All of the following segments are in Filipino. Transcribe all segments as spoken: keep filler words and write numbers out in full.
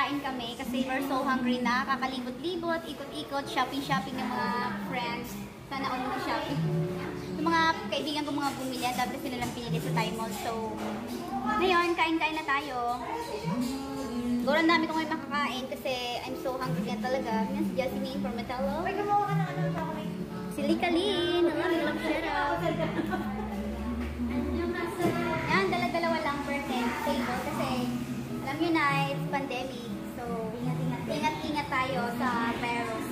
kakain kami kasi we're so hungry na. Kakalibot-libot, ikot-ikot, shopping-shopping ng mga friends. Sana all mga shopping. Yung mga kaibigan ko mga bumili, dapat sila lang pinili sa Thai Mall. So, ngayon, kain-kain na tayo. Gawin dami ko ngayon makakain kasi I'm so hungry na talaga. Yan si Jasmine from Metallo. May gumawa ka ng ano sa akin. Si Likalin. Alam, alam, shout out. Yan, dala-dalawa lang per table kasi alam nyo na, it's pandemic. So, ingat-ingat tayo sa virus.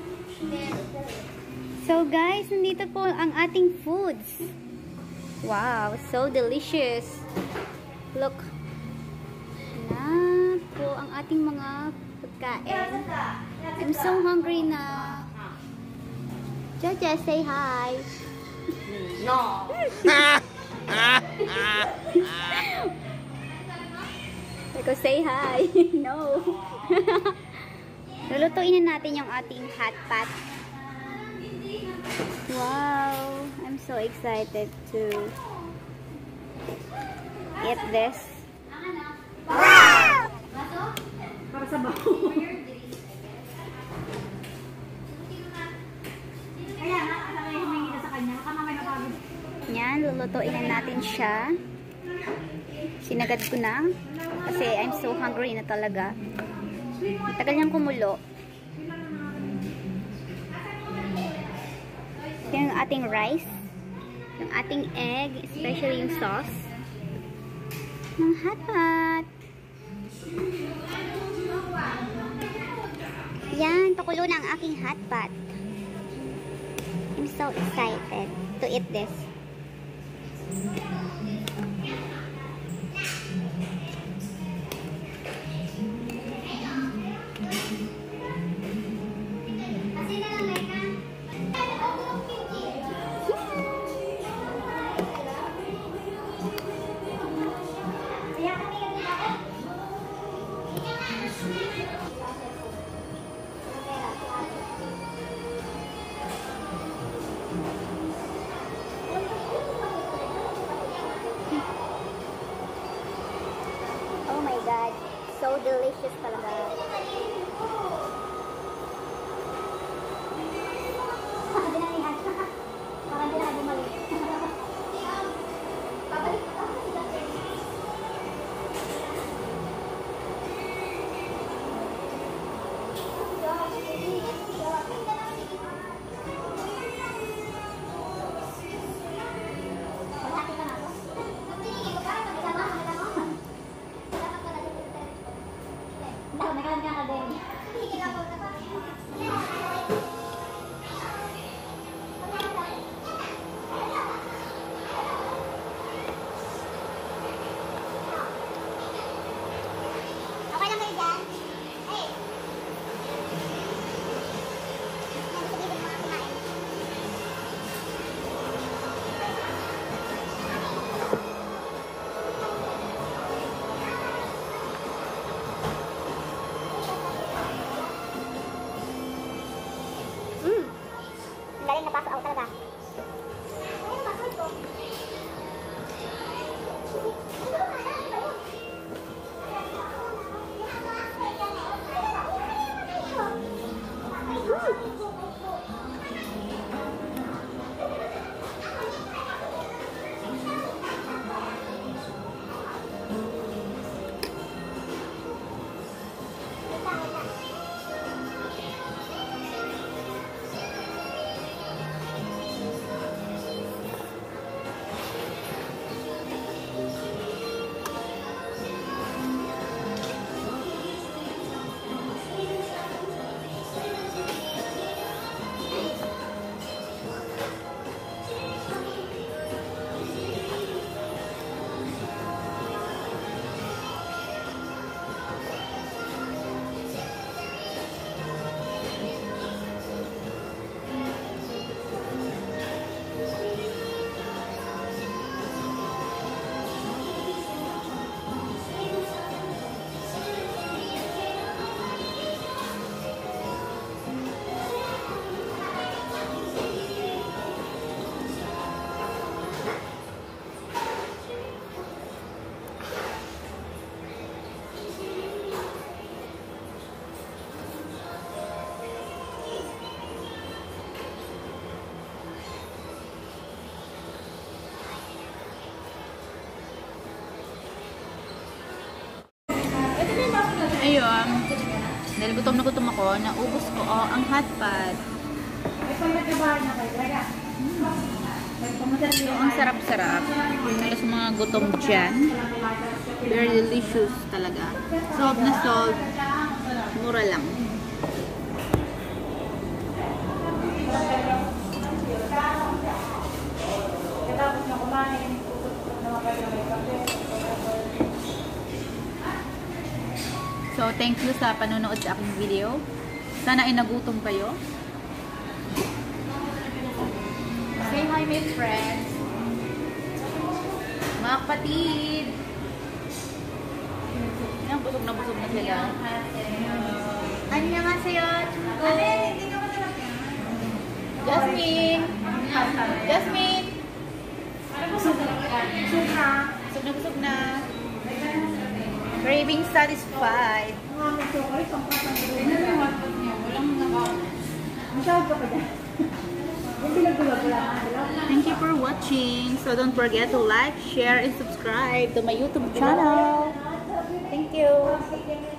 So guys, nandito po ang ating foods. Wow, so delicious. Look. Na po ang ating mga pagkain. I'm so hungry na. Jojo, say hi. No. Eko, say hi. No. Lulutuin na natin yung ating hot pot. Wow, I'm so excited to eat this. Wow! Para sa baho. Kaya nga, alam mo yung humingi na sa kanya. Baka mamay napagod. Yan, lulutuin na natin siya. Sinagad ko na. Kasi I'm so hungry na talaga. Tagal niyang kumulo. Yung ating rice. Yung ating egg. Especially yung sauce. Ng hot pot. Yan, pakulo na ang aking hot pot. I'm so excited to eat this. Oh my God, so delicious talaga. Ayun. Dahil gutom na gutom ako, naubos ko oh, ang hot pot. So, ang sarap-sarap. Lalo sa mga gutom dyan. Very delicious talaga. Sold na sold. Mura lang. So, thank you sa panonood sa aking video. Sana ay nagutom kayo. Say hi, my friends. Mga kapatid. Yan, busog na busog na sila. Ano nga sa'yo? Jasmine! Jasmine! Busog na busog na. Craving satisfied. Thank you for watching. So don't forget to like, share, and subscribe to my YouTube channel. Thank you.